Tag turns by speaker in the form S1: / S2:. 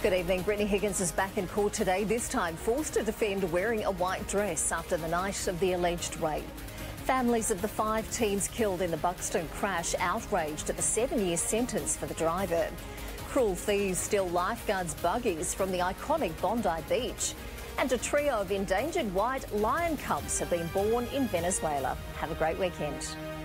S1: Good evening. Brittany Higgins is back in court today, this time forced to defend wearing a white dress after the night of the alleged rape. Families of the 5 teens killed in the Buxton crash outraged at the 7-year sentence for the driver. Cruel thieves steal lifeguards' buggies from the iconic Bondi Beach. And a trio of endangered white lion cubs have been born in Venezuela. Have a great weekend.